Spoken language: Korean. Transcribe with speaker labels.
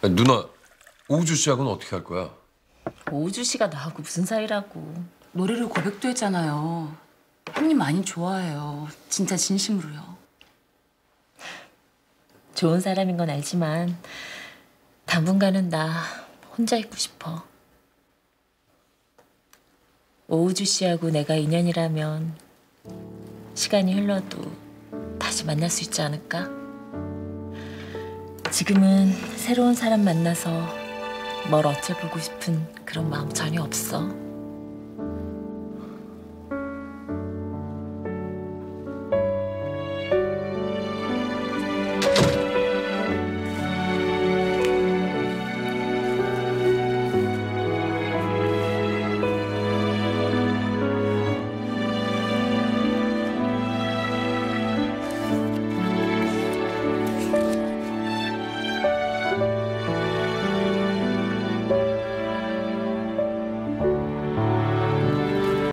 Speaker 1: 아니, 누나, 오우주 씨하고는 어떻게 할 거야?
Speaker 2: 오우주 씨가 나하고 무슨 사이라고.
Speaker 3: 노래로 고백도 했잖아요. 형님 많이 좋아해요. 진짜 진심으로요.
Speaker 2: 좋은 사람인 건 알지만 당분간은 나 혼자 있고 싶어. 오우주 씨하고 내가 인연이라면 시간이 흘러도 다시 만날 수 있지 않을까? 지금은 새로운 사람 만나서 뭘 어째보고 싶은 그런 마음 전혀 없어.